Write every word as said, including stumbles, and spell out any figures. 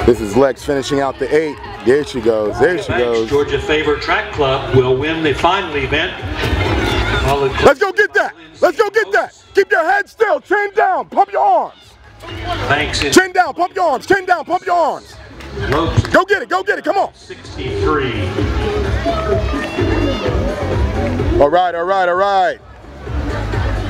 This is Lex finishing out the eight. There she goes. There she goes. Georgia Favorite Track Club will win the final event. Let's go get that. Let's go get that. Keep your head still. Chin down. Pump your arms. Thanks. Chin down. Pump your arms. Chin down. Pump your arms. Go get it. Go get it. Come on. sixty-three. All right. All right. All right.